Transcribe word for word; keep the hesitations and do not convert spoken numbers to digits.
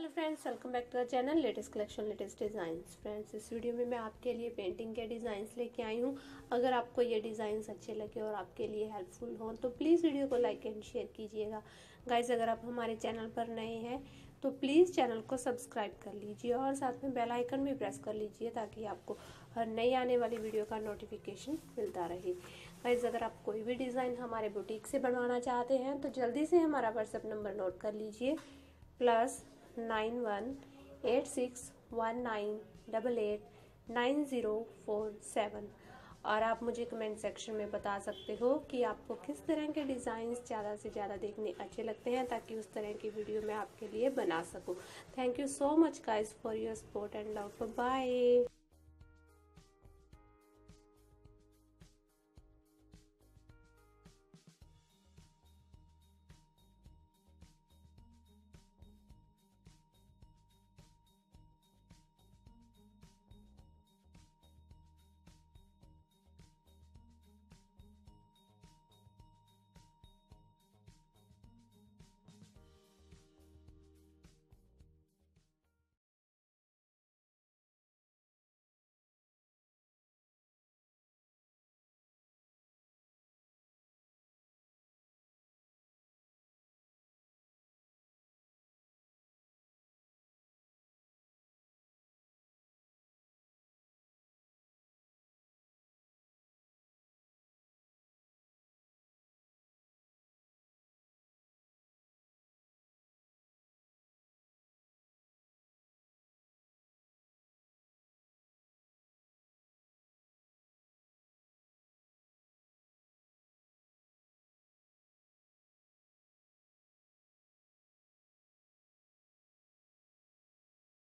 Hello friends, welcome back to our channel latest collection latest designs. Friends, इस video में मैं आपके लिए पेंटिंग के डिज़ाइंस लेके आई हूँ। अगर आपको ये डिज़ाइंस अच्छे लगे और आपके लिए हेल्पफुल हों तो प्लीज़ वीडियो को लाइक एंड शेयर कीजिएगा। गाइज, अगर आप हमारे चैनल पर नए हैं तो प्लीज़ चैनल को सब्सक्राइब कर लीजिए और साथ में बेल आइकन भी प्रेस कर लीजिए ताकि आपको हर नई आने वाली वीडियो का नोटिफिकेशन मिलता रहे। गाइज, अगर आप कोई भी डिज़ाइन हमारे बुटीक से बनवाना चाहते हैं तो जल्दी से हमारा व्हाट्सएप नंबर नोट कर लीजिए, plus nine one eight six one nine double eight nine zero four seven. और आप मुझे कमेंट सेक्शन में बता सकते हो कि आपको किस तरह के डिज़ाइंस ज़्यादा से ज़्यादा देखने अच्छे लगते हैं ताकि उस तरह की वीडियो मैं आपके लिए बना सकूं। Thank you so much guys for your support and love. Bye.